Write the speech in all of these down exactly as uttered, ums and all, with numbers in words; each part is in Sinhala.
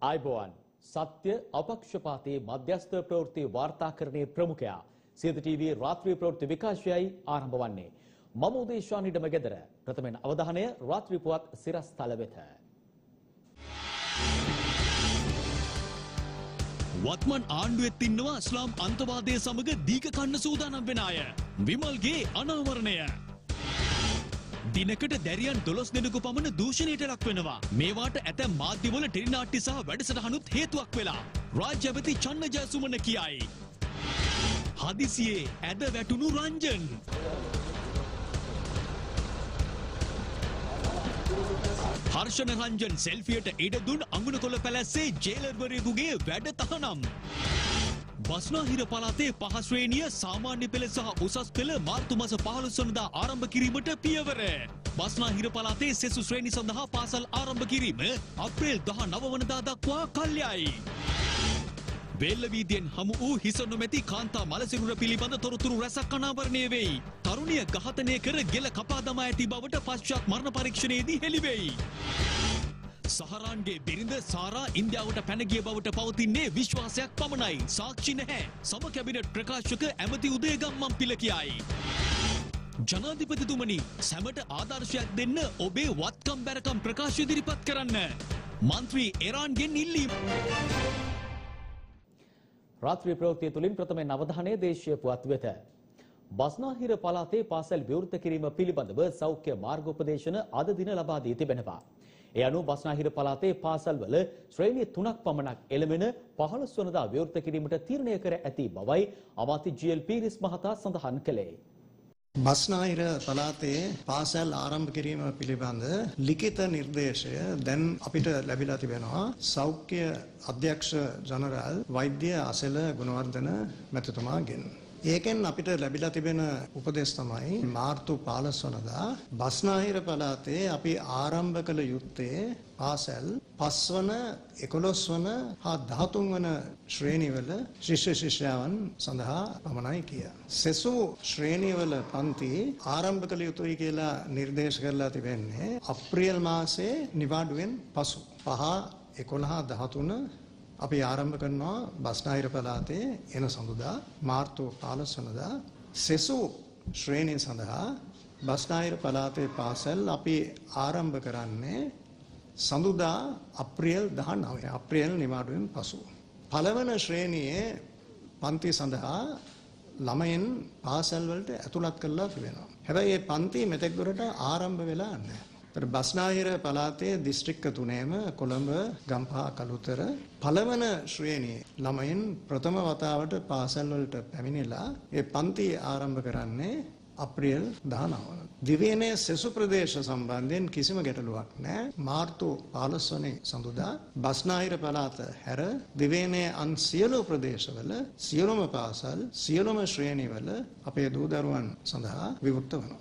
आयबोवन सत्य अपक्षपाती मध्यस्थ प्रवृत्ति वार्ताकरणे प्रमुखया सिद्ध टीवी रात्रि प्रवृत्ति विकासයයි ආරම්භ වන්නේ මම උදේශානිඩම ගෙදර ප්‍රථමයෙන් අවධානය රාත්‍රී පුවත් සිරස්තල වෙත වත්මන් ආණ්ඩුවෙත් ඉන්නවා ඉස්ලාම් අන්තවාදයේ සමග දීක කන්න සූදානම් වෙන අය විමල්ගේ අනාවරණය දිනකට දැරියන් දොළොස් දෙනෙකු පමණ දූෂණයට ලක් වෙනවා. මේවාට ඇතැම් මාධ්‍යවල ටෙලිනාට්‍ය සහ වැඩසටහනුත් හේතුවක් වෙලා. රාජ්‍ය ඇමති චන්න ජයසුමන කියයි. හදිසියේ ඇද වැටුණු රංජන්. හර්ෂණ රංජන් සෙල්ෆියට ඉඩ දුන් අඟුණකොළ පැලැස්සේ ජේලර්වරයෙකුගේ වැඩ තහනම්. බස්නාහිර පළාතේ පහ ශ්‍රේණිය සාමාන්‍ය පෙළ සහ උසස් පෙළ මාර්තු මාස පහළොස් වනදා ආරම්භ කිරීමට පියවර. බස්නාහිර පළාතේ සෙසු ශ්‍රේණි සඳහා පාසල් ආරම්භ කිරීම අප්‍රේල් දහනව වනදා දක්වා කල්යයි. වේල්ලවීදියෙන් හමු වූ හිස නොමැති කාන්තා මලසිරුර පිළිබඳ තොරතුරු රැසක් අනාවරණය වෙයි. තරුණිය ඝාතනය කර ගෙල කපා දමා ඇති බවට පශ්චාත් මරණ පරීක්ෂණයේදී හෙළිවෙයි. සහරාන්ගේ බිරිඳ සාරා ඉන්දියාවට පැන ගිය බවට පවතින්නේ විශ්වාසයක් පමණයි. සාක්ෂි නැහැ. සම කැබිනට් ප්‍රකාශක ඇමති උදේගම්මන් පිළ කියයි. ජනාධිපතිතුමනි සැමට ආදර්ශයක් දෙන්න ඔබේ වත්කම් බැරකම් ප්‍රකාශ ඉදිරිපත් කරන්න. මන්ත්‍රී එරාන්ගෙන් ඉල්ලීම. රාත්‍රී ප්‍රවෘත්තිය තුලින් ප්‍රථමයෙන් අවධානය දේශීය පුවත් වෙත. බස්නාහිර පළාතේ පාසල් විවෘත කිරීම පිළිබඳව සෞඛ්‍ය මාර්ගෝපදේශන අද දින ලබා දී තිබෙනවා. ඒ අනුව බස්නාහිර පළාතේ පාසල්වල ශ්‍රේණි තුනක් පමණක් එළඹෙන පහළොස් වනදා විවෘත කිරීමට තීරණය කර ඇති බවයි අමාත්‍ය ජී.එල්. පීරිස් මහතා සඳහන් කළේ. බස්නාහිර පළාතේ පාසල් ආරම්භ කිරීම පිළිබඳ ලිඛිත නිර්දේශය දැන් අපිට ලැබිලා තිබෙනවා සෞඛ්‍ය අධ්‍යක්ෂ ජනරාල් වෛද්‍ය අසල ගුණවර්ධන මැතිතුමාගෙන්. ඒකෙන් අපිට ලැබිලා තිබෙන උපදෙස් තමයි මාර්තු පහළොස් වනදා බස්නාහිර පළාතේ අපි ආරම්භ කළ යුත්තේ පාසල් පස් වන එකොළොස් වන හා දහතුන් වන ශ්‍රේණිවල ශිෂ්‍ය ශිෂ්‍යාවන් සඳහා පමණයි කිය. සෙසු ශ්‍රේණිවල පන්ති ආරම්භ කළ යුතුයි කියලා නිර්දේශ කරලා තිබෙන්නේ අප්‍රේල් මාසයේ නිවාඩුවෙන් පසු. පහ එකොළහ දහතුන අපි ආරම්භ කරනවා බස්නාහිර පළාතේ එන සඳුදා මාර්තු පහළොස් වනදා සෙසු ශ්‍රේණිය සඳහා බස්නාහිර පළාතේ පාසල් අපි ආරම්භ කරන්නේ සඳුදා අප්‍රේල් දහනවය අප්‍රේල් නිවාඩුවෙන් පසු. පළවන ශ්‍රේණියේ පන්ති සඳහා ළමයින් පාසල් වලට ඇතුළත් කරලා තිබෙනවා. හැබැයි මේ පන්ති මෙතෙක් දුරට ආරම්භ වෙලා නැහැ. බස්නාහිර පළාතේ දිස්ත්‍රික්ක තුනේම කොළඹ ගම්පහ කළුතර පළවන ශ්‍රේණියේ ළමයින් ප්‍රථම වතාවට පාසල් වලට පැමිණිලා ඒ පන්ති ආරම්භ කරන්නේ අප්‍රේල් දහනව. දිවයිනේ සෙසු ප්‍රදේශ සම්බන්ධයෙන් කිසිම ගැටලුවක් නැහැ. මාර්තු පහළොස් වන සඳුදා බස්නාහිර පළාත හැර දිවයිනේ අන් සියලු ප්‍රදේශවල සියලුම පාසල් සියලුම ශ්‍රේණිවල අපේ දූ දරුවන් සඳහා විවෘත වෙනවා.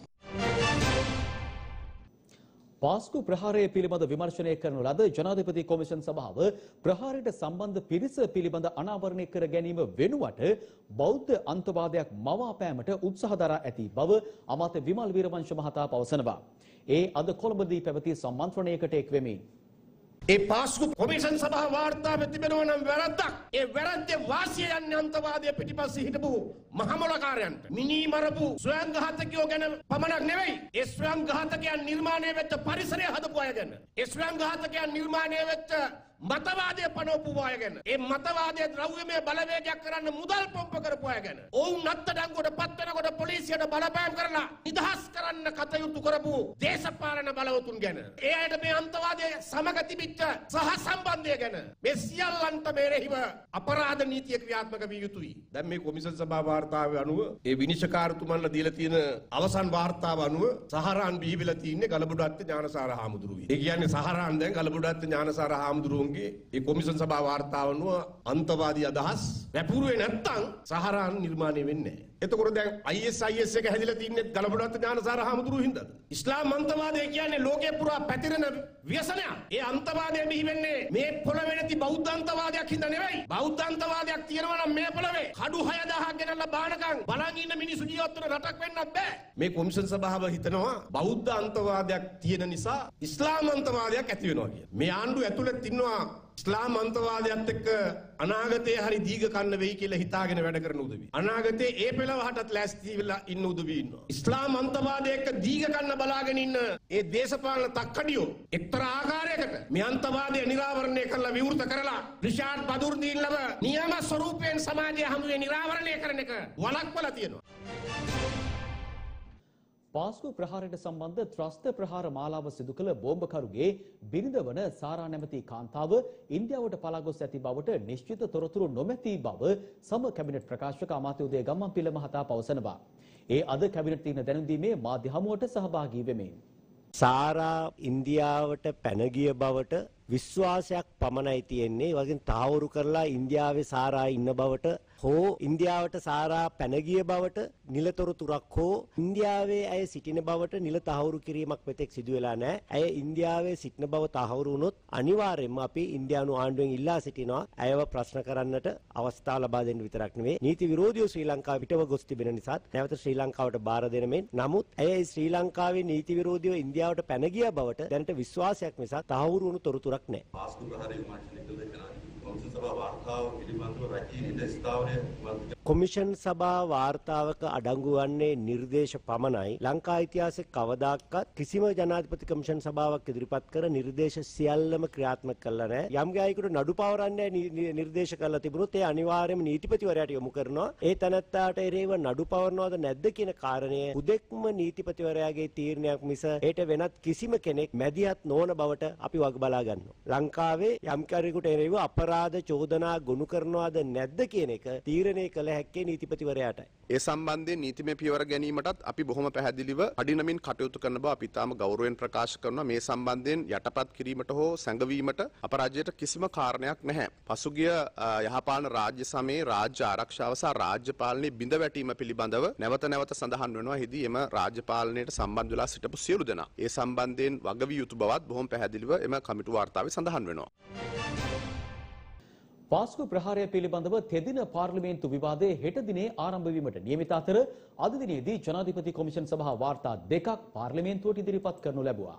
පාස්කු ප්‍රහාරය පිළිබඳ විමර්ශනය කරන ලද ජනාධිපති කොමිෂන් සභාව ප්‍රහාරයට සම්බන්ධ පිරිස පිළිබඳ අනාවරණය කර ගැනීම වෙනුවට බෞද්ධ අන්තවාදයක් මවා පෑමට උත්සාහ දරා ඇති බව අමාත්‍ය විමල් වීරවංශ මහතා පවසනවා. ඒ අද කොළඹදී පැවති සම්මන්ත්‍රණයකට එක් වෙමින් ඒ පාස්කු කොමිෂන් සභාව වාර්තාවේ තිබෙනවා නම් වැරද්දක්. ඒ වැරද්දේ වාසිය යන්නේ අන්තවාදයේ පිටිපස්සේ හිටපු මහමොලකාරයන්ට. මිනී මරපු ස්වයං ඝාතකයෝ ගැන පමණක් නෙවෙයි. ඒ ස්වයං ඝාතකයන් නිර්මාණය වෙච්ච පරිසරය හදපු අය ගැන. ඒ ස්වයං ඝාතකයන් නිර්මාණය වෙච්ච මතවාදය පනවපු අය ගැන. ඒ මතවාදයේ ද්‍රව්‍යමය බලවේගයක් කරන්න මුදල් පොම්ප කරපු අය ගැන. ඔවුන් අත්අඩංගුවට පත් වෙනකොට පොලිසියට බලපෑම් කරලා නිදහස් කරන්න කටයුතු කරපු දේශපාලන බලවතුන් ගැන. ඒ අයට මේ අන්තවාදයේ සමග තිබිච්ච සහ සම්බන්ධය ගැන මේ සියල්ලන්ට මෙරෙහිව අපරාධ නීතිය ක්‍රියාත්මක විය යුතුයි. දැන් මේ කොමිෂන් සභාව වාර්තාවේ අනුව ඒ විනිශ්චයකාරතුමන්ලා දීලා තියෙන අවසන් වාර්තාව අනුව සහරාන් බිහිවිලා තින්නේ ගලබඩත්ත ඥානසාර හාමුදුරුවෝ. ඒ කියන්නේ සහරාන් දැන් ගලබඩත්ත ඥානසාර හාමුදුරුවෝ ඒ කොමිෂන් සභාව වාර්තාව අනුව අන්තවාදී අදහස් වැපුරුවේ නැත්තම් සහරාන් නිර්මාණය වෙන්නේ නැහැ. එතකොට දැන් I S I S එක හැදිලා තින්නේ ගලබඩත්ත ඥානසාර හාමුදුරුවෝ හින්දාද? ඉස්ලාම් අන්තවාදය කියන්නේ ලෝකේ පුරා පැතිරෙන ව්‍යසනයක්. ඒ අන්තවාදය බිහි වෙන්නේ මේ පොළවේ නැති බෞද්ධ අන්තවාදයක් හින්දා නෙවෙයි. බෞද්ධ අන්තවාදයක් තියෙනවා නම් මේ පොළවේ කඩු හය දහයක් ගෙනල්ලා බානකම් බලන් ඉන්න මිනිස්සු ජීවත් වෙන රටක් වෙන්නත් බෑ. මේ කොමිෂන් සභාව හිතනවා බෞද්ධ අන්තවාදයක් තියෙන නිසා ඉස්ලාම් අන්තවාදයක් ඇති වෙනවා කියලා. මේ ආණ්ඩුව ඇතුළත ඉන්නවා ඉස්ලාම් අන්තවාදයත් එක්ක අනාගතයේ හරි දීඝ කන්න වෙයි කියලා හිතාගෙන වැඩ කරන උදවි. අනාගතයේ ඒ පෙළවහටත් ලෑස්ති වෙලා ඉන්න උදවි ඉන්නවා. ඉස්ලාම් අන්තවාදයේ එක්ක දීඝ කන්න බලාගෙන ඉන්න ඒ දේශපාලන තක්කඩියෝ එක්තරා ආකාරයකට මේ අන්තවාදය නිරාවරණය කරලා විවෘත කරලා රිෂාඩ් බදුර්දීන්ලව නියම ස්වරූපයෙන් සමාජයේ හමුවේ නිරාවරණය කරන එක වළක්වලා තියෙනවා. පාස්කු ප්‍රහාරයට සම්බන්ධ ත්‍රස්ත ප්‍රහාර මාලාව සිදු කළ බෝම්බකරුගේ බිරිඳ වන සාරා නැමැති කාන්තාව ඉන්දියාවට පලා ගොස් ඇති බවට නිශ්චිත තොරතුරු නොමැති බව සම කැබිනට් ප්‍රකාශක අමාත්‍ය උදය ගම්මන්පිල මහතා පවසනවා. ඒ අද කැබිනට් දින දැනුම් දීමේ මාධ්‍ය හමුවට සහභාගී වෙමින් සාරා ඉන්දියාවට පැන ගිය බවට විශ්වාසයක් පමණයි තියෙන්නේ. ඒ වගේම තාවුරු කරලා ඉන්දියාවේ සාරා ඉන්න බවට හෝ ඉන්දියාවට සාරා පැන ගිය බවට නිලතොරතුරක් හෝ ඉන්දියාවේ ඇය සිටින බවට නිල තහවුරු කිරීමක් මෙතෙක් සිදු වෙලා නැහැ. ඇය ඉන්දියාවේ සිටින බව තහවුරු වුණොත් අනිවාර්යයෙන්ම අපි ඉන්දියානු ආණ්ඩුවෙන් ඉල්ලා සිටිනවා ඇයව ප්‍රශ්න කරන්නට අවස්ථාව ලබා දෙන්න විතරක් නෙවෙයි නීති විරෝධීව ශ්‍රී ලංකාව පිටව ගොස් තිබෙන නිසා නැවත ශ්‍රී ලංකාවට බාර දෙන මෙන් නමුත් ඇය ශ්‍රී ලංකාවේ නීති විරෝධීව ඉන්දියාවට පැන ගිය බවට දැනට විශ්වාසයක් මිසක් තහවුරු වුණු තොරතුරක් නැහැ. පාස්කු ප්‍රහාරය විමර්ශනය කළ කොමිෂන් සභා වාර්තාව පිළිබඳව රැකී ස්ථාවරය කොමිෂන් සභා වාර්තාවක අඩංගු වන්නේ නිර්දේශ පමණයි. ලංකා ඉතිහාසයේ කවදාකවත් කිසිම ජනාධිපති කොමිෂන් සභාවක් ඉදිරිපත් කර නිර්දේශ සියල්ලම ක්‍රියාත්මක කළා නැහැ. යම් ගායකට නඩු පවරන්නේ නිර්දේශ කරලා තිබුණොත් ඒ අනිවාර්යයෙන්ම නීතිපතිවරයාට යොමු කරනවා. ඒ තනත්තාට එරෙහිව නඩු පවරනවද නැද්ද කියන කාරණය හුදෙක්ම නීතිපතිවරයාගේ තීරණයක් මිස ඒට වෙනත් කිසිම කෙනෙක් මැදිහත් නොවන බවට අපි වග බලා ගන්නවා. ලංකාවේ යම් කෙනෙකුට එරෙහිව අපරාධ චෝදනා ගොනු කරනවද නැද්ද කියන එක තීරණය කළ හැක්කේ නීතිපතිවරයාටයි. ඒ සම්බන්ධයෙන් නීතිමය පියවර ගැනීමටත් අපි බොහොම පැහැදිලිව අඩිනමින් කටයුතු කරන බව අපි තාම ගෞරවයෙන් ප්‍රකාශ කරනවා. මේ සම්බන්ධයෙන් යටපත් කිරීමට හෝ සැඟවීමට අප රාජ්‍යයට කිසිම කාරණයක් නැහැ. පසුගිය යහපාලන රාජ්‍ය සමයේ රාජ්‍ය ආරක්ෂාව සහ රාජ්‍ය පාලනයේ බිඳ වැටීම පිළිබඳව නැවත නැවත සඳහන් වෙනවා. එහිදී එම රාජ්‍ය පාලනයට සම්බන්ධ වෙලා සිටපු සියලු දෙනා ඒ සම්බන්ධයෙන් වගවිය යුතු බවත් බොහොම පැහැදිලිව එම කමිටු වාර්තාවේ සඳහන් වෙනවා. පාස්කු ප්‍රහාරය පිළිබඳව තෙදින පාර්ලිමේන්තු විවාදයේ හෙට දිනේ ආරම්භ වීමට නියමිත අතර අද දිනේදී ජනාධිපති කොමිෂන් සභා වාර්තා දෙකක් පාර්ලිමේන්තුවට ඉදිරිපත් කරනු ලැබුවා.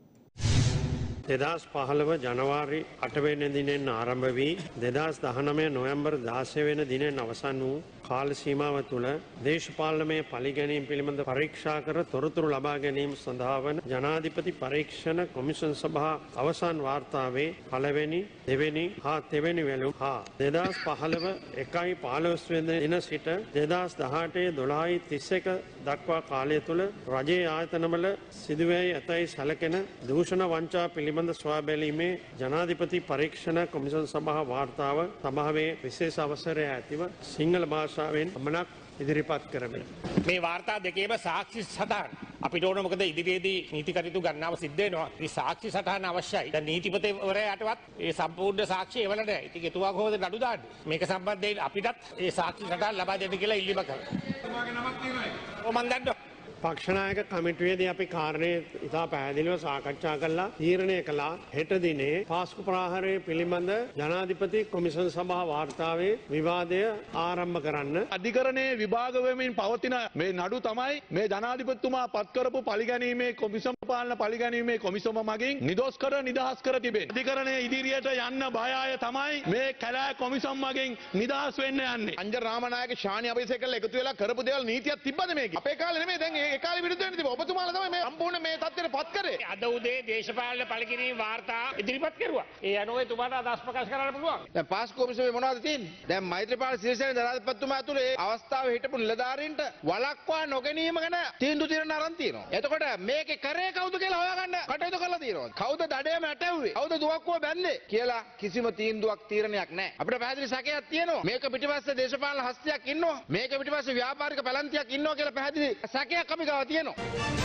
දෙදහස් පහළව ජනවාරි අට වෙනි දිනෙන් ආරම්භ වී දෙදහස් දහනවය නොවැම්බර් දාසය වෙනි දිනෙන් අවසන් වූ කාල සීමාව තුළ දේශපාලනමය පරිගැනීම් පිළිබඳ පරීක්ෂා කර තොරතුරු ලබා ගැනීම සඳහා වන ජනාධිපති පරීක්ෂණ කොමිෂන් සභා අවසන් වාර්තාවේ පළවෙනි දෙවෙනි හා තෙවෙනි වැලුම් හා දෙදහස් පහළව එකයි පහළොස් වෙනි දින සිට දෙදහස් දහඅටේ දොළහයි තිස් එක දක්වා කාලය තුළ රජයේ ආයතනවල සිදුවී ඇතැයි සැලකෙන දූෂණ වංචා පිළිබඳ සොයා බැලීමේ ජනාධිපති පරීක්ෂණ කොමිෂන් සභා වාර්තාව සභාවේ විශේෂ අවසරය ඇතිව සිංහල භාෂාවෙන් පමණක් ඉදිරිපත් කරමින් මේ වාර්තා දෙකේම සාක්ෂි සටහන් අපිට ඕන මොකද ඉදිරියේදී නීති කටයුතු ගන්නව සිද්ධ වෙනවා. මේ සාක්ෂි සටහන අවශ්‍යයි. දැන් නීතිපතිවරයාටවත් ඒ සම්පූර්ණ සාක්ෂි එවල නැහැ. ඉතින් එතුමා කොහොමද නඩු දාන්නේ? මේක සම්බන්ධයෙන් අපිටත් ඒ සාක්ෂි සටහන් ලබා දෙන්න කියලා ඉල්ලීම කරනවා. එතුමාගේ නමක් තියෙනවද? ඔව් මන් දන්නවා. පක්ෂනායක කමිටුවේදී අපි කාරණේ ඉතා පැහැදිලිව සාකච්ඡා කළා තීරණය කළා හෙට දිනේ පාස්කු ප්‍රහාරය පිළිබඳ ජනාධිපති කොමිෂන් සභා වාර්තාවේ විවාදය ආරම්භ කරන්න. අධිකරණයේ විභාග වෙමින් පවතින මේ නඩු තමයි මේ ජනාධිපතිතුමා පත් කරපු පරිගැනීමේ කොමිසම පාලන පරිගැනීමේ කොමිසම මගින් නිදොස් කර නිදහස් කර තිබෙන. අධිකරණයේ ඉදිරියට යන්න බය අය තමයි මේ කැලෑ කොමිසම් මගින් නිදහස් වෙන්න යන්නේ. අංජර් රාමනායක ශානි අබේසේකරලා එකතු වෙලා කරපු දේවල් නීතියක් තිබ්බද මේකේ? අපේ කාලේ නෙමෙයි දැන් ඒ කාලේ විරුද්ධ වෙන්න තිබ්බා. ඔබතුමාලා තමයි මේ සම්පූර්ණ මේ තත්ත්වෙට පත් කරේ. අද උදේ දේශපාලන පරිගැනීම් වාර්තා ඉදිරිපත් කරුවා. ඒ අනුව එතුමාට අදහස් ප්‍රකාශ කරන්න පුළුවන්. දැන් පාස්කු කොමිසමේ මොනවද තියෙන්නේ? දැන් මෛත්‍රීපාල සිරිසේන ජනාධිපතිතුමා ඇතුළේ අවස්ථාවේ හිටපු නිලධාරීන්ට වළක්වා නොගැනීම ගැන තීන්දුව తీරන අරන් තියෙනවා. එතකොට මේකේ කරේ කවුද කියලා හොයාගන්න කටයුතු කරලා තියෙනවා. කවුද දඩේම ඇටවුවේ? කවුද දුවක්කුව බැන්නේ කියලා කිසිම තීන්දුවක් තීරණයක් නැහැ. අපිට පැහැදිලි සැකයක් තියෙනවා. මේක පිටිපස්සේ දේශපාලන හස්තියක් ඉන්නවා. මේක පිටිපස්සේ ව්‍යාපාරික පැලැන්තියක් ඉන්නවා කියලා පැහැදිලි සැකයක් අපි ගාව තියෙනවා.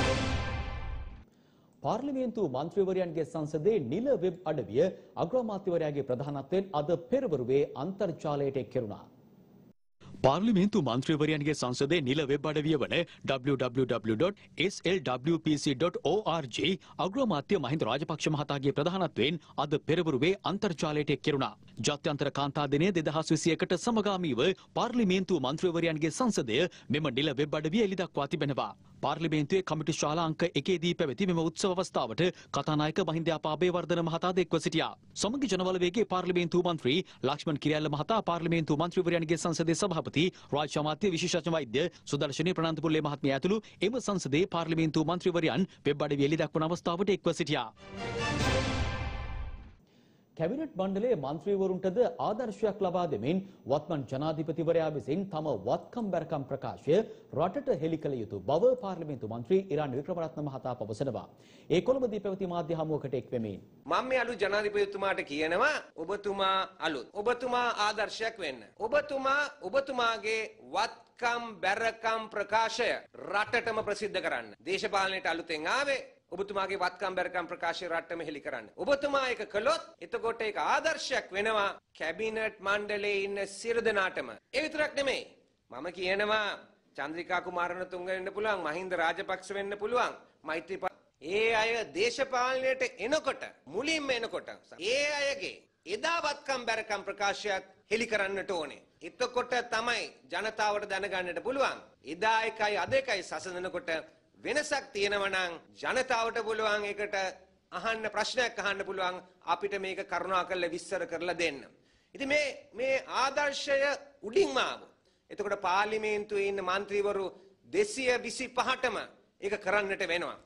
පාර්ලිමේන්තු මන්ත්‍රීවරයන්ගේ සංසදයේ නිල වෙබ් අඩවිය අග්‍රාමාත්‍යවරයාගේ ප්‍රධානත්වයෙන් අද පෙරවරුවේ අන්තර්ජාලයට එක් කෙරුණා. පාර්ලිමේන්තු මන්ත්‍රීවරයන්ගේ සංසදයේ නිල වෙබ් අඩවිය වන double-u double-u double-u dot s l w p c dot org අග්‍රාමාත්‍ය Mahinda Rajapaksa මහතාගේ ප්‍රධානත්වයෙන් අද පෙරවරුවේ අන්තර්ජාලයට එක් කෙරුණා. ජාත්‍යන්තර කාන්තා දිනය දෙදහස් විසියකට සමගාමීව පාර්ලිමේන්තු මන්ත්‍රීවරයන්ගේ සංසදය මෙම නිල වෙබ් අඩවිය එළිදක්වා තිබෙනවා. පාර්ලිමේන්තුවේ කමිටු ශාලා අංක එකේදී පැවති මෙම උත්සව අවස්ථාවට කතානායක මහින්ද අබේවර්ධන මහතා ද එක්ව සිටියා. සමගි ජනබලවේගයේ පාර්ලිමේන්තු මන්ත්‍රී ලක්ෂ්මන් කිරියල්ල මහතා පාර්ලිමේන්තු මන්ත්‍රීවරයන්ගේ සංසදයේ සභාපති රාජ්‍ය අමාත්‍ය විශේෂඥ වෛද්‍ය සුදර්ශනී ප්‍රනාන්දුපුල්ලේ මහත්මිය ඇතුළු එම සංසදයේ පාර්ලිමේන්තු මන්ත්‍රීවරයන් වෙබ් අඩවිය එළිදක්වන අවස්ථාවට එක්ව සිටියා. කැබිනට් මණ්ඩලයේ මන්ත්‍රීවරුන්ටද ආදර්ශයක් ලබා දෙමින් වත්මන් ජනාධිපතිවරයා විසින් තම වත්කම් බැරකම් ප්‍රකාශය රටට හෙළි කළ යුතු බව පාර්ලිමේන්තු මන්ත්‍රී ඉරාන් වික්‍රමරත්න මහතා පවසනවා. ඒ කොළඹදී පැවති මාධ්‍ය හමුවකට එක් වෙමින් මම මේ අලුත් ජනාධිපතිතුමාට කියනවා ඔබතුමා අලුත් ඔබතුමා ආදර්ශයක් වෙන්න. ඔබතුමා ඔබතුමාගේ වත්කම් බැරකම් ප්‍රකාශය රටටම ප්‍රසිද්ධ කරන්න. දේශපාලනයට අලුතෙන් ආවේ ඔබතුමාගේ වත්කම් බැරකම් ප්‍රකාශය රට්ටම හෙළි කරන්න. ඔබතුමා ඒක කළොත් එතකොට ඒක ආදර්ශයක් වෙනවා කැබිනට් මණ්ඩලයේ ඉන්න සියලු දෙනාටම. ඒ විතරක් නෙමෙයි. මම කියනවා චන්ද්‍රිකා කුමාරණතුංග වෙන්න පුළුවන්, මහින්ද රාජපක්ෂ වෙන්න පුළුවන්, මෛත්‍රීපාල ඒ අය දේශපාලනයට එනකොට මුලින්ම එනකොට ඒ අයගේ එදා වත්කම් බැරකම් ප්‍රකාශයක් හෙළි කරන්නට ඕනේ. එතකොට තමයි ජනතාවට දැනගන්නට පුළුවන් එදා එකයි අද එකයි සසඳනකොට වෙනසක් තියෙනවා නම් ජනතාවට පුළුවන් ඒකට අහන්න ප්‍රශ්නයක් අහන්න පුළුවන් අපිට මේක කරුණාකරලා විස්තර කරලා දෙන්න. ඉතින් මේ මේ ආදර්ශය උඩින්ම ආවොත් එතකොට පාර්ලිමේන්තුවේ ඉන්න മന്ത്രിවරු දෙසිය විසිපහටම ඒක කරන්නට වෙනවා.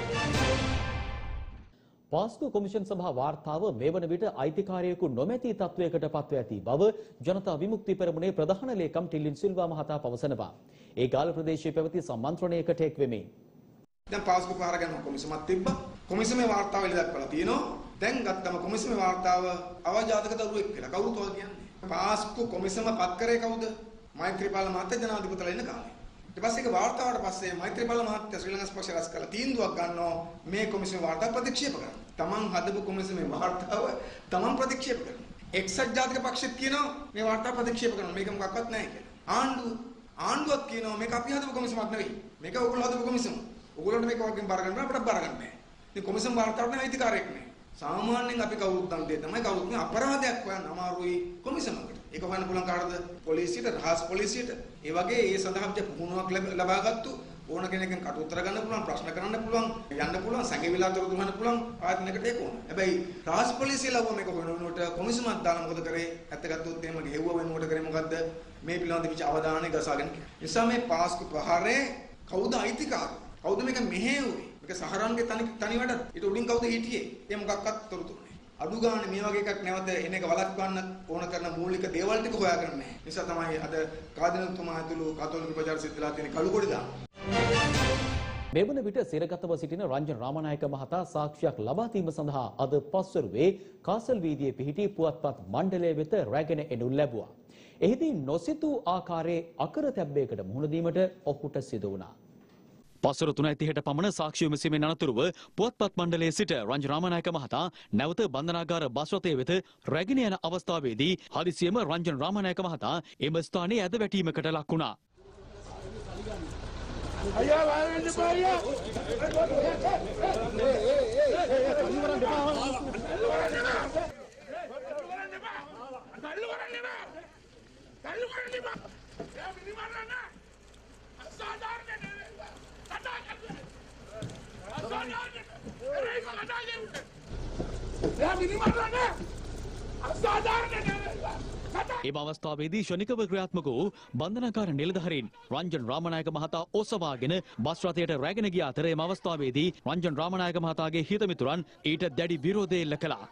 පාස්කු කොමිෂන් සභා වාර්තාව මේ වන විට අයිතිකාරයෙකු නොමැති තත්වයකට පත්ව ඇති බව ජනතා විමුක්ති පෙරමුණේ ප්‍රධාන ලේකම් ටිල්ලින් සිල්වා මහතා පවසනවා. ඒ ගාල්ල ප්‍රදේශයේ පැවති සම්මන්ත්‍රණයකට එක් වෙමින් දැන් පාස්කු පහර ගන්න කොමිසමක් තිබ්බා. කොමිසමේ වාර්තාව එළි දක්වලා තියෙනවා. දැන් ගත්තම කොමිසමේ වාර්තාව අවජාතක දරුවෙක් කියලා කවුරුත් වගේ කියන්නේ. පාස්කු කොමිසම පත් කරේ කවුද? මෛත්‍රීපාල මහත්තයා ජනාධිපතිලා ඉන්න කාලේ. ඊට පස්සේ ඒක වාර්තාවට පස්සේ මෛත්‍රීපාල මහත්තයා ශ්‍රී ලංකා පක්ෂ රැස් කළා තීන්දුවක් ගන්නවා මේ කොමිසමේ වාර්තාව ප්‍රතික්ෂේප කරන්න. Taman හදපු කොමිසමේ වාර්තාව Taman ප්‍රතික්ෂේප කරනවා. එක්සත් ජාතික පක්ෂෙත් කියනවා මේ වාර්තාව ප්‍රතික්ෂේප කරනවා. මේක මොකක්වත් නැහැ කියලා. ආණ්ඩුව ආණ්ඩුවක් කියනවා මේක අපි හදපු කොමිසමක් නෙවෙයි. මේක ඔයගොල්ලෝ හදපු කොමිසම. ඔයගොල්ලන්ට මේක වගේ බාර ගන්න බෑ අපිට බාර ගන්න බෑ. ඉතින් කොමිසම් වාර්තාවට නේ අයිතිකාරයෙක් නේ. සාමාන්‍යයෙන් අපි කවුරුත් දන් දෙන්නේ තමයි කවුරුත් මේ අපරාධයක් හොයන්න අමාරුයි කොමිසමකට. ඒක හොයන්න පුළුවන් කාටද? පොලිසියට, රහස් පොලිසියට. ඒ වගේ ඒ සඳහා අපිට පුහුණුවක් ලබාගත්තු ඕන කෙනෙක්ගෙන් කට උත්තර ගන්න පුළුවන්, ප්‍රශ්න කරන්න පුළුවන්, යන්න පුළුවන්, සංගවිලා තොරතුරු හොයන්න පුළුවන් ආයතනයකට ඒක ඕන. හැබැයි රහස් පොලිසිය ලව්ව මේක හොයන වෙනකොට කොමිසමක් දාලා මොකද කරේ? ඇත්ත ගත්තොත් එහෙම ගෙව්ව වෙනකොට කරේ මොකද්ද? මේ පිළිබඳ විච අවධානය ගසාගෙන. නිසා මේ පාස්කු ප්‍රහාරේ කවුද අයිතිකාරය? කවුද මේක මෙහෙයුවේ? මේක සහරන්ගේ තනි තනි වැඩ. ඊට උඩින් කවුද හිටියේ? ඒ මොකක්වත් තොරතුරු නැහැ. අඩු ගන්න මේ වගේ එකක් නැවත එන එක වළක්වන්න ඕන කරන මූලික දේවල් ටික හොයාගන්න නැහැ. නිසා තමයි අද කාදිනතුමා ඇතුළු කතෝලික ප්‍රචාර සිද්ධ වෙලා තියෙන කළු කොඩි දාන. මේ වන විට සිරගතව සිටින රංජන් රාමනායක මහතා සාක්ෂියක් ලබා දීම සඳහා අද පස්වරුවේ කාසල් වීදියේ පිහිටි පුවත්පත් මණ්ඩලය වෙත රැගෙන එනු ලැබුවා. එහිදී නොසිතූ ආකාරයේ අකරතැබ්බයකට මුහුණ දීමට ඔහුට සිදු වුණා. පසර තුනයි තිහට පමණ සාක්ෂි විමසීමෙන් අනතුරුව පුවත්පත් මණ්ඩලයේ සිට රංජන් රාමනායක මහතා නැවත බන්ධනාගාර බස් රථය වෙත රැගෙන යන අවස්ථාවේදී හදිසියෙම රංජන් රාමනායක මහතා එම ස්ථානයේ ඇද වැටීමකට ලක් වුණා. අයියා වාරෙන් දෙපා අයියා එම අවස්ථාවේදී ශනිකව ක්‍රියාත්මක වූ බන්ධනාකාර නිලධාරීන් රංජන් රාමනායක මහතා ඔසවාගෙන බස් රථයට රැගෙන ගිය අතර එම අවස්ථාවේදී රංජන් රාමනායක මහතාගේ හිතමිතුරන් ඊට දැඩි විරෝධය එල්ල කළා.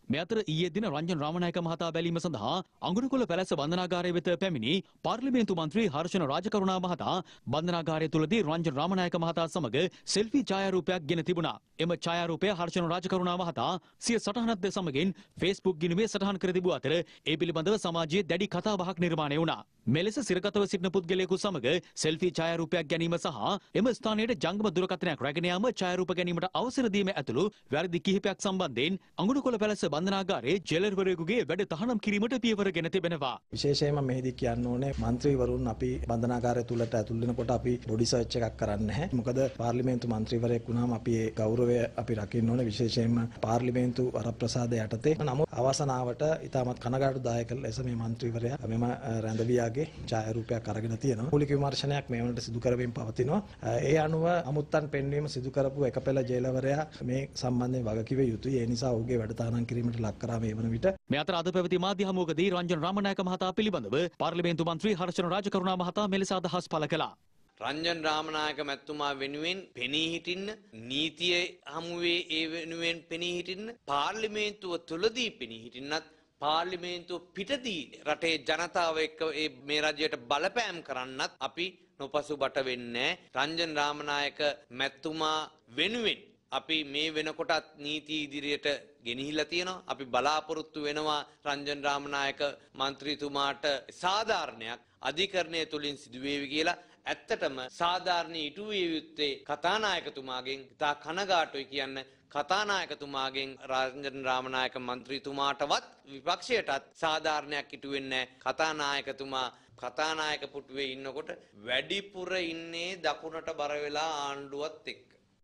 මේ අතර ඊයේ දින රංජන් රාමනායක මහතා බැලීම සඳහා අඟුරුකොළ පැලැස්ස බන්ධනාගාරය වෙත පැමිණි පාර්ලිමේන්තු මන්ත්‍රී හර්ෂණ රාජකරුණා මහතා බන්ධනාගාරය තුලදී රංජන් රාමනායක මහතා සමග සෙල්ෆි ඡායාරූපයක් ගෙන තිබුණා. එම ඡායාරූපය හර්ෂණ රාජකරුණා මහතා සිය සටහනක් ද සමගින් Facebook ගිණුමේ සටහන් කර තිබූ අතර ඒ පිළිබඳව සමාජයේ දැඩි කතාබහක් නිර්මාණය වුණා. මෙලෙස සිරගතව සිටින පුද්ගලයෙකු සමග සෙල්ෆි ඡායාරූපයක් ගැනීම සහ එම ස්ථානයේ ජංගම දුරකථනයක් රැගෙන යාම ඡායාරූප ගැනීමට අවසර දීම ඇතුළු වැරදි කිහිපයක් සම්බන්ධයෙන් අඟුරුකොළ පැලැස්ස බන්ධනාගාරයේ ජේලර්වරයෙකුගේ වැඩ තහනම් කිරීමට පියවරගෙන තිබෙනවා. විශේෂයෙන්ම මෙහිදී කියන්න ඕනේ മന്ത്രിවරුන් අපි බන්ධනාගාරය තුලට ඇතුල් වෙනකොට අපි බොඩි සර්ච් එකක් කරන්නේ නැහැ. මොකද පාර්ලිමේන්තු മന്ത്രിවරයෙක් වුණාම අපි ඒ ගෞරවය අපි රකින්න ඕනේ විශේෂයෙන්ම පාර්ලිමේන්තු වරප්‍රසාද යටතේ. නමුත් අවසනාවට ඉතාමත් කනගාටුදායක ලෙස මේ മന്ത്രിවරයා මෙම රැඳවියාගේ ඡායාරූපයක් අරගෙන තියෙනවා. මූලික විමර්ශනයක් මේ වනට සිදු කරමින් පවතිනවා. ඒ අනුව අමුත්තන් පෙන්වීම සිදු කරපු එකපෙළ ජේලවරයා මේ සම්බන්ධයෙන් වගකිව යුතුයි. ඒ නිසා ඔහුගේ වැඩ තහනම් කිරීමට ලක් කරා මේ වන විට. මේ අතර අද පැවති මාධ්‍ය හමුවකදී රංජන් රාමනායක මහතා පිළිබඳව පාර්ලිමේන්තු මන්ත්‍රී හර්ෂණ රාජකරුණා මහතා මෙලෙස අදහස් පළ කළා. රංජන් රාමනායක මැතිතුමා වෙනුවෙන් පෙනී හිටින්න, නීතිය හමුවේ ඒ වෙනුවෙන් පෙනී හිටින්න, පාර්ලිමේන්තුව තුලදී පෙනී හිටින්නත්, පාර්ලිමේන්තුව පිටදී රටේ ජනතාව එක්ක මේ රජයට බලපෑම් කරන්නත් අපි නොපසුබට වෙන්නේ නැහැ. රංජන් රාමනායක මැතිතුමා වෙනුවෙන් අපි මේ වෙනකොටත් නීති ඉදිරියට ගෙනහිලා තියෙනවා. අපි බලාපොරොත්තු වෙනවා රංජන් රාමනායක මන්ත්‍රීතුමාට සාධාරණයක් අධිකරණය තුලින් සිදුවේවි කියලා. ඇත්තටම සාධාරණ ඉටු විය යුත්තේ කතානායකතුමාගෙන්. ඉතා කනගාටුයි කියන්න කතානායකතුමාගෙන් රංජන් රාමනායක මන්ත්‍රීතුමාටවත් විපක්ෂයටත් සාධාරණයක් ඉටු වෙන්නේ නැහැ. කතානායකතුමා කතානායක පුටුවේ ඉන්නකොට වැඩිපුර ඉන්නේ දකුණට බර වෙලා ආණ්ඩුවත් එක්ක.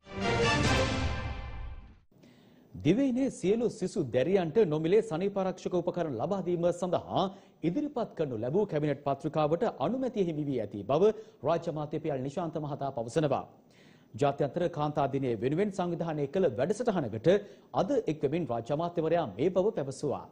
දිවයිනේ සියලු සිසු දැරියන්ට නොමිලේ සනීපාරක්ෂක උපකරණ ලබා දීම සඳහා ඉදිරිපත් කරනු ලැබූ කැබිනට් පත්‍රිකාවට අනුමැතිය හිමි වී ඇති බව රාජ්‍ය අමාත්‍ය පී.එල්. නිශාන්ත මහතා පවසනවා. ජාත්‍යන්තර කාන්තා දිනය වෙනුවෙන් සංවිධානය කළ වැඩසටහනකට අද එක්වමින් රාජ්‍ය අමාත්‍යවරයා මේ බව පැවසුවා.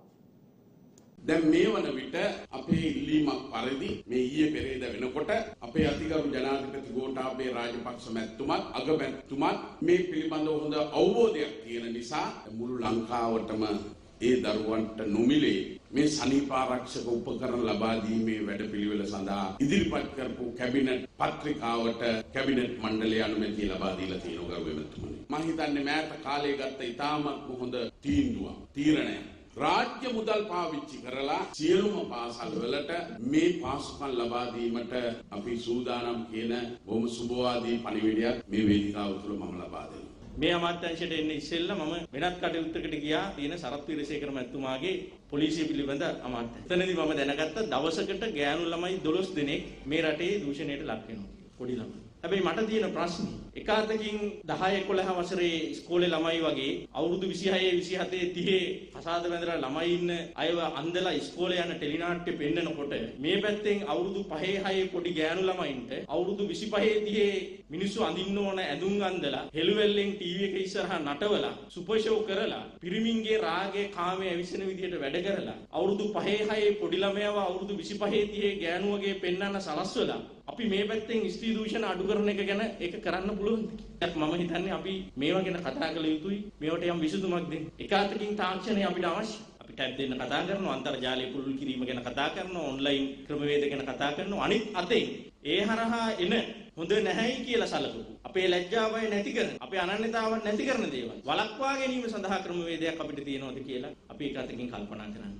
දැන් මේ වන විට අපේ ඉල්ලීමක් පරිදි මේ ඊයේ පෙරේද වෙනකොට අපේ අතිගරු ජනාධිපති ගෝඨාභය රාජපක්ෂ මැතිතුමත් අගමැතිතුමත් මේ පිළිබඳව හොඳ අවබෝධයක් තියෙන නිසා මුළු ලංකාවටම ඒ දරුවන්ට නොමිලේ මේ සනීපාරක්ෂක උපකරණ ලබා දීමේ වැඩපිළිවෙල සඳහා ඉදිරිපත් කරපු කැබිනට් පත්‍රිකාවට කැබිනට් මණ්ඩලය අනුමැතිය ලබා දීලා තියෙනවා ගරු මැතිතුමනි. මම හිතන්නේ මෑත කාලේ ගත්ත ඉතාමත් හොඳ තීන්දුවක් තීරණයක්. රාජ්‍ය මුදල් පාවිච්චි කරලා සියලුම පාසල් වලට මේ පාසුකම් ලබා දීමට අපි සූදානම් කියන බොහොම සුබවාදී පණිවිඩයක් මේ වේදිකාව තුළ මම ලබා දෙනවා. මේ අමාත්‍යාංශයට එන්නේ ඉස්සෙල්ලා මම වෙනත් කටයුත්තකට ගියා තියෙන සරත් වීරසේකර මැතිතුමාගේ පොලිසිය පිළිබඳ අමාත්‍ය. එතනදී මම දැනගත්ත දවසකට ගෑනු ළමයි දොළොස් දෙනෙක් මේ රටේ දූෂණයට ලක් වෙනවා. පොඩි ළමයි. හැබැයි මට තියෙන ප්‍රශ්නේ එක අතකින් දහය එකොළහ වසරේ ඉස්කෝලේ ළමයි වගේ අවුරුදු විසිහය විසිහතේ තිහේ කසාද බැඳලා ළමයි ඉන්න අයව අන්දලා ඉස්කෝලේ යන ටෙලිනාට්‍ය පෙන්නනකොට මේ පැත්තෙන් අවුරුදු පහේ හයේ පොඩි ගෑනු ළමයින්ට අවුරුදු විසිපහේ තිහේ මිනිස්සු අඳින්න ඕන ඇඳුම් අඳලා හෙළුවැල්ලෙන් ටීවී එක ඉස්සරහා නටවලා සුපර් ෂෝ කරලා පිරිමින්ගේ රාගයේ කාමයේ ඇවිස්සෙන විදිහට වැඩ කරලා අවුරුදු පහේ හයේ පොඩි ළමයව අවුරුදු විසිපහේ තිහේ ගෑනුවගේ පෙන්නන්න සලස්වලා අපි මේ පැත්තෙන් ස්ත්‍රී දූෂණ අඩු කරන එක ගැන ඒක කරන්න පුළුවන්ද? මම හිතන්නේ අපි මේවා ගැන කතා කළ යුතුයි. මේවට යම් විසඳුමක් දෙන්න. එක අතකින් තාක්ෂණය අපිට අවශ්‍යයි. අපි ටැබ් දෙන්න කතා කරනවා, අන්තර්ජාලය පුළුල් කිරීම ගැන කතා කරනවා, ඔන්ලයින් ක්‍රමවේද ගැන කතා කරනවා. අනිත් අතේ ඒ හරහා එන හොඳ නැහැයි කියලා සැලකපු අපේ ලැජ්ජාවය නැති කරන, අපේ අනන්‍යතාව නැති කරන දේවල් වළක්වා ගැනීම සඳහා ක්‍රමවේදයක් අපිට තියෙනවද කියලා අපි එක අතකින් කල්පනා කරන්න.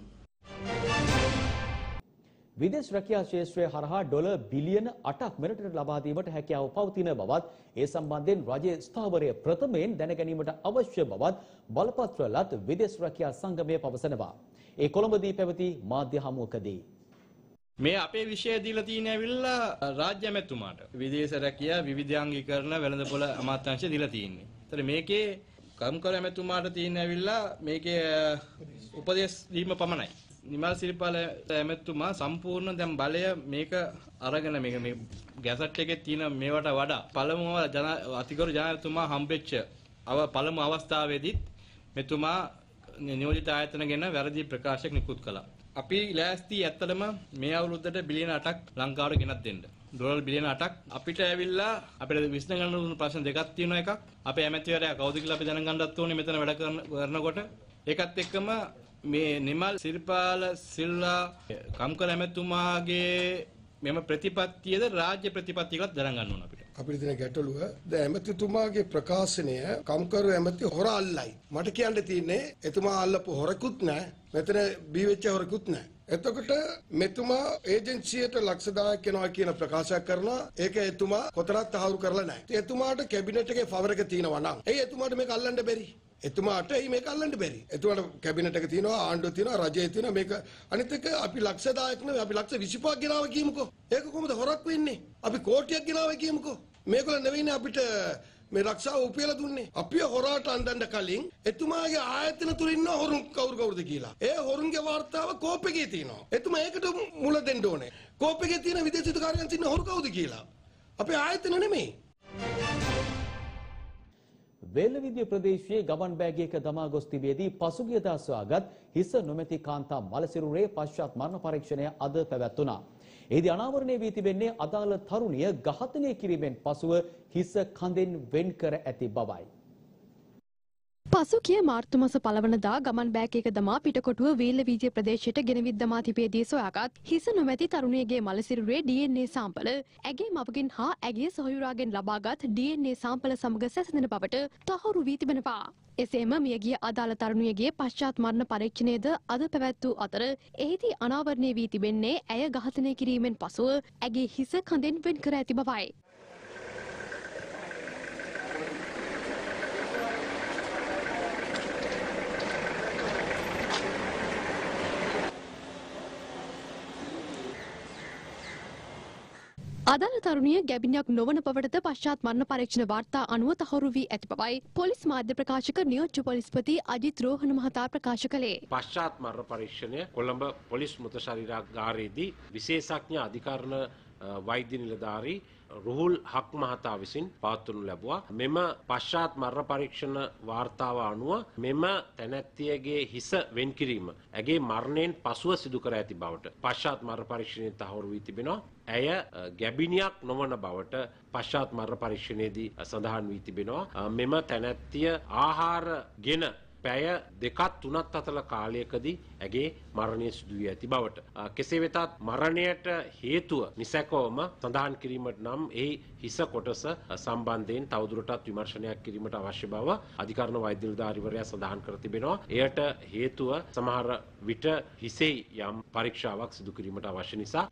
විදේශ රැකියා ශේෂ්ත්‍රය හරහා ඩොලර් බිලියන අටක් මෙරටට ලබා දීමට හැකියාව පවතින බවත් ඒ සම්බන්ධයෙන් රජයේ ස්ථාවරය ප්‍රථමයෙන් දැනගැනීමට අවශ්‍ය බවත් බලපත්‍ර ලත් විදේශ රැකියා සංගමය පවසනවා. ඒ කොළඹදී පැවති මාධ්‍ය හමුවකදී මේ අපේ විෂය දීලා තියෙන ඇවිල්ලා රාජ්‍ය ඇමතුමාට විදේශ රැකියා විවිධාංගීකරණ වෙළඳපොළ අමාත්‍යාංශය දීලා තියෙන්නේ. ඒතර මේකේ කම්කර ඇමතුමාට තියෙන ඇවිල්ලා මේකේ උපදේශ දීම පමණයි. නිමල් සිරිපාල ඇමතුමා සම්පූර්ණ දැන් බලය මේක අරගෙන මේක මේ ගැසට් එකේ තියෙන මේවට වඩා පළමුව ජන අතිගරු ජනාධිපතිතුමා හම්බෙච්ච අව පළමු අවස්ථාවේදීත් මෙතුමා නියෝජිත ආයතන ගැන වැරදි ප්‍රකාශයක් නිකුත් කළා. අපි ලෑස්ති ඇත්තටම මේ අවුරුද්දට බිලියන අටක් ලංකාවට ගෙනත් දෙන්න. ඩොලර් බිලියන අටක් අපිට ඇවිල්ලා අපිට විශ්ලේෂණය කරන ප්‍රශ්න දෙකක් තියෙනවා. එකක් අපේ ඇමතිවරයා කවුද කියලා අපි දැනගන්නත් ඕනේ මෙතන වැඩ කරනකොට. ඒකත් එක්කම මේ නිමල් සිරිපාල සිල්වා කම්කල ඇමතුමාගේ මෙම ප්‍රතිපත්තියද රාජ්‍ය ප්‍රතිපත්තියකට දරන් ගන්න ඕන අපිට. අපිට තියෙන ගැටලුව ද ඇමතිතුමාගේ ප්‍රකාශනය කම්කරු ඇමති හොර අල්ලයි. මට කියන්න තියෙන්නේ එතුමා අල්ලපු හොරකුත් නැහැ. මෙතන බී වෙච්ච හොරකුත් නැහැ. එතකොට මෙතුමා ඒජන්සියට ලක්ෂ දහයක් යනවා කියන ප්‍රකාශයක් කරනවා. ඒක එතුමා කොතරම් තහවුරු කරලා නැහැ. එතුමාට කැබිනට් එකේ ෆවර් එක තියෙනවා නම් එයි එතුමාට මේක අල්ලන්න බැරි. එතුමාට එයි මේක අල්ලන්න බැරි. එතුමාට කැබිනට් එක තියෙනවා, ආණ්ඩුව තියෙනවා, රජය තියෙනවා. මේක අනිත් එක අපි ලක්ෂ දහයක් නෙවෙයි අපි ලක්ෂ විසිපහක් ගෙනාව කියමුකෝ. ඒක කොහොමද හොරක් වෙන්නේ? අපි කෝටියක් ගෙනාව කියමුකෝ. මේගොල්ලෝ නෙවෙයිනේ අපිට මේ රක්ෂාව උපයලා දුන්නේ. අපි හොරාට අඳන්න කලින් එතුමාගේ ආයතන තුල ඉන්න හොරුන් කවුරු කවුරුද කියලා. ඒ හොරුන්ගේ වාර්තාව කෝප් එකේ තියෙනවා. එතුමා ඒකට මුල දෙන්න ඕනේ. කෝප් එකේ තියෙන විදේශ අධිකාරියන් ඉන්න හොරු කවුද කියලා. අපේ ආයතන නෙමෙයි. වේලවිදිය ප්‍රදේශයේ ගමන් බෑගයක දමා ගොස් තිබියදී පසුගියදා සොයාගත් හිස නොමැති කාන්තා මලසිරුරේ පශ්චාත් මරණ පරීක්ෂණය අද පැවැත්වුණා. එහිදී අනාවරණය වී තිබෙන්නේ අදාළ තරුණිය ඝාතනය කිරීමෙන් පසුව හිස කඳෙන් වෙන් කර ඇති බවයි. පසුගිය මාර්තු මාස පළවනදා ගමන් බෑගයක දමා පිටකොටුව වේලවීදිය ප්‍රදේශයට ගෙනවිත් දමා තිබියදී සොයාගත් හිස නොමැති තරුණියගේ මලසිරුරේ ඩී එන් ඒ සාම්පල ඇගේ මවගෙන් හා ඇගේ සොහොයුරාගෙන් ලබාගත් ඩී එන් ඒ සාම්පල සමග සැසඳෙන බවට තහවුරු වී තිබෙනවා. එසේම මියගිය අදාළ තරුණියගේ පශ්චාත් මරණ පරීක්ෂණයද අද පැවැත් වූ අතර එහිදී අනාවරණය වී තිබෙන්නේ ඇය ඝාතනය කිරීමෙන් පසුව ඇගේ හිස කඳෙන් වෙන් කර ඇති බවයි. අදාළ තරුණිය ගැබිනියක් නොවන බවටද පශ්චාත් මරණ පරීක්ෂණ වාර්තා අනුව තහවුරු වී ඇති බවයි පොලිස් මාධ්‍ය ප්‍රකාශක නියෝජ්‍ය පොලිස්පති අජිත් රෝහණ මහතා ප්‍රකාශ කළේ. පශ්චාත් මරණ පරීක්ෂණය කොළඹ පොලිස් මෘත ශරීරාගාරයේදී විශේෂඥ අධිකරණ වෛද්‍ය නිලධාරී රුහුල් හක් මහතා විසින් පවත්වනු ලැබුවා. මෙම පශ්චාත් මරණ පරීක්ෂණ වාර්තාව අනුව මෙම තැනැත්තියගේ හිස වෙන් කිරීම ඇගේ මරණයෙන් පසුව සිදු කර ඇති බවට පශ්චාත් මරණ පරීක්ෂණයෙන් තහවුරු වී තිබෙනවා. ඇය ගැබිනියක් නොවන බවට පශ්චාත් මරණ පරීක්ෂණයේදී සඳහන් වී තිබෙනවා. මෙම තැනැත්තිය ආහාරගෙන පැය දෙකක් තුනක් අතර කාලයකදී ඇගේ මරණය සිදු වී ඇති බවට. කෙසේ වෙතත් මරණයට හේතුව නිසැකවම සඳහන් කිරීමට නම් එහි හිස කොටස සම්බන්ධයෙන් තවදුරටත් විමර්ශනයක් කිරීමට අවශ්‍ය බව අධිකරණ වෛද්‍ය නිලධාරීවරයා සඳහන් කර තිබෙනවා. එයට හේතුව සමහර විට හිසෙහි යම් පරීක්ෂාවක් සිදු කිරීමට අවශ්‍ය නිසා.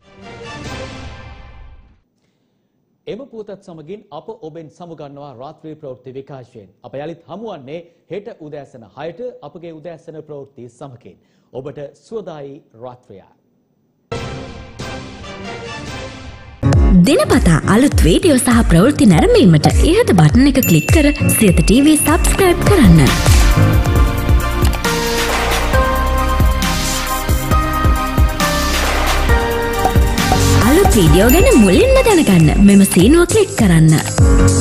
එම පුවතත් සමගින් අප ඔබෙන් සමුගන්නවා රාත්‍රී ප්‍රවෘත්ති විකාශයෙන්. අප යළිත් හමුවන්නේ හෙට උදෑසන හයට අපගේ උදෑසන ප්‍රවෘත්ති සමගින්. ඔබට සුවදායි රාත්‍රියක්. දිනපතා අලුත් වීඩියෝ සහ ප්‍රවෘත්ති නැරඹීමට ඉහත බටන් එක ක්ලික් කර සියත ටීවී සබ්ස්ක්‍රයිබ් කරන්න. අලුත් වීඩියෝ ගැන මුලින්ම දැනගන්න මෙම සීනුව ක්ලික් කරන්න.